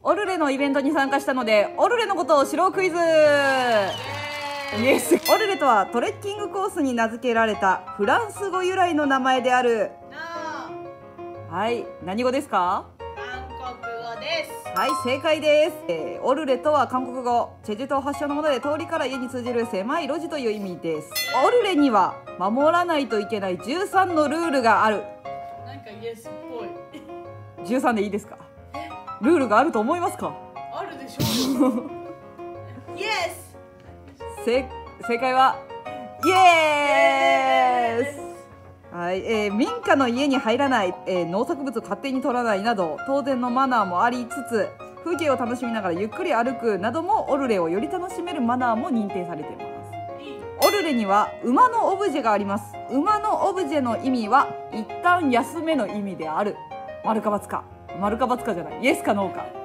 オルレのイベントに参加したので、オルレのことを知ろうクイズ。イエス。オルレとはトレッキングコースに名付けられたフランス語由来の名前である。はい、何語ですか？ 韓国語です。 はい、正解です。オルレとは韓国語、チェジュ島発祥のもので、通りから家に通じる狭い路地という意味です。オルレには守らないといけない13のルールがある。 なんかイエスっぽい。 13でいいですか？ルールがあると思いますか？ あるでしょうよ。イエス。 正解はイエース。はい、民家の家に入らない、農作物を勝手に取らないなど当然のマナーもありつつ、風景を楽しみながらゆっくり歩くなどもオルレをより楽しめるマナーも認定されています。オルレには馬のオブジェがあります。馬のオブジェの意味は一旦休めの意味である。丸か×か。丸か×かじゃない。イエスかノーか。